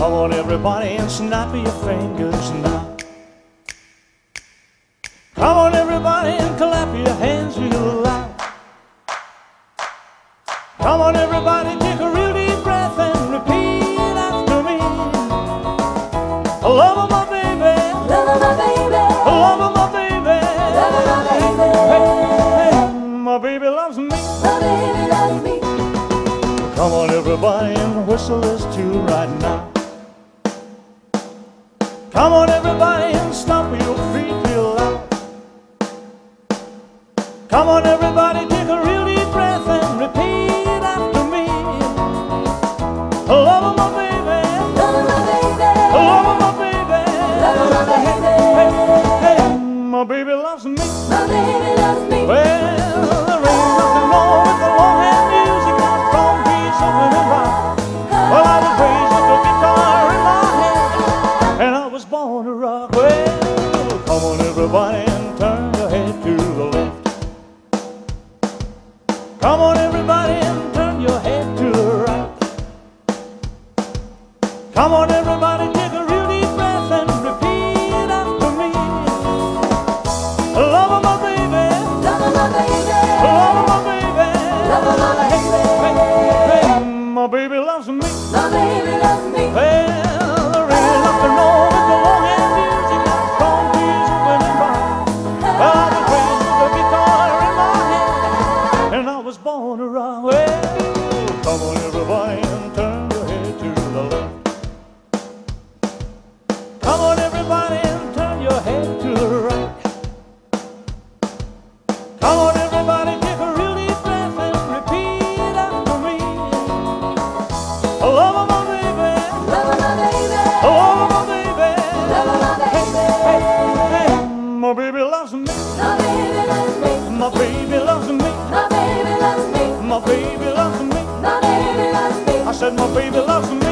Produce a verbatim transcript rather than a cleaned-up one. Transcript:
Come on everybody and snap your fingers now. Come on everybody and clap your hands real loud. Come on everybody, take a real deep breath and repeat after me. Love of my baby, Love of my baby, love of my baby, love of my baby. hey, hey, my baby loves me. My baby loves me. Come on everybody and whistle this tune right now. Come on everybody and stomp your feet real loud. Come on everybody, take a real deep breath and repeat after me. Love of my baby, Love of my baby, love of my baby, love of my baby. hey, hey, my baby loves me. My baby loves me. Well, there ain't nothing wrong with the long-hand music and strong beats open and rock. Well, I was raised with a guitar in my hand, and I was born to rock. Well, come on everybody and turn your head to the left. Come on everybody and turn your head to the right. Come on everybody, take a real deep breath and repeat after me. Love of my baby, Love of my baby, love of my baby, love of my baby. hey, hey, my baby loves me. My baby loves me. Well, there ain't nothing wrong with the long-hand music and strong beats open and rock. Well, I was raised with a guitar in my hand, and I was born to rock. Well, come on everybody and turn your head to the left. Come on everybody and turn your head to the right. Come on everybody, take a real deep breath and repeat after me. Love of my baby, Love of my baby, love of my baby, love of my baby. hey, hey, my baby loves me. My baby loves me. My baby loves me. My baby loves me. My baby loves me. My baby loves me. I said my baby loves me.